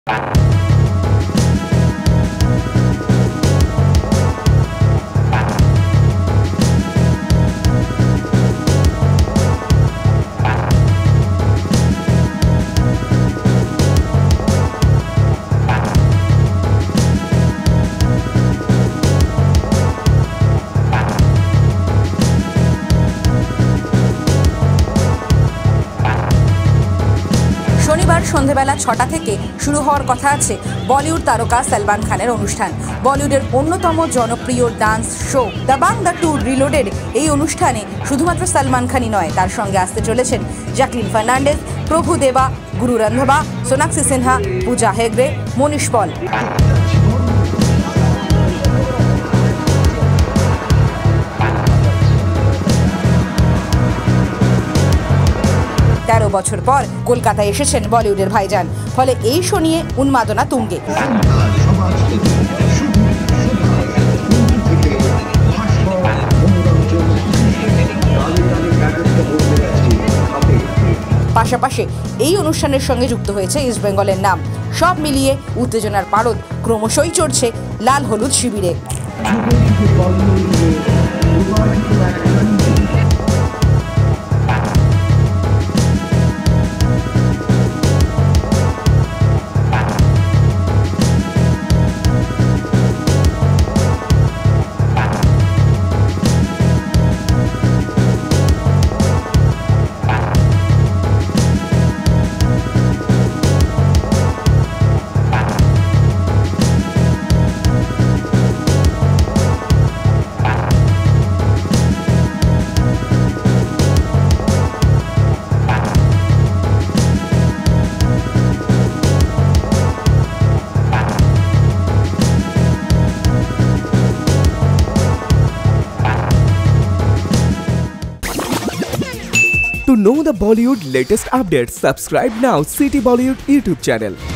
শনিবার সন্ধ্যাবেলা 6টা থেকে শুরু হওয়ার কথা আছে বলিউড তারকা সলমান খানের অনুষ্ঠান। বলিউডের অন্যতম জনপ্রিয় dance show Dabangg the tour reloaded এই অনুষ্ঠানে শুধুমাত্র সলমান খানই নয়, তার সঙ্গে আসতে চলেছেন জ্যাকলিন ফার্নান্ডেজ, প্রভু দেবা, গুরু রন্ধবা, সোনাক্ষী সিনহা, পূজা হেগড়ে, মনীষ পল। বছর পর কলকাতায় এসেছেন বলিউডের ভাইজান, ফলে এই শো নিয়ে উন্মাদনা তুঙ্গে। পাশাপাশি এই অনুষ্ঠানের সঙ্গে যুক্ত হয়েছে ইস্ট বেঙ্গলের নাম। সব মিলিয়ে উত্তেজনার পারদ ক্রমশই চড়ছে লাল হলুদ শিবিরে। To know the Bollywood latest updates, subscribe now Siti Bollywood YouTube channel.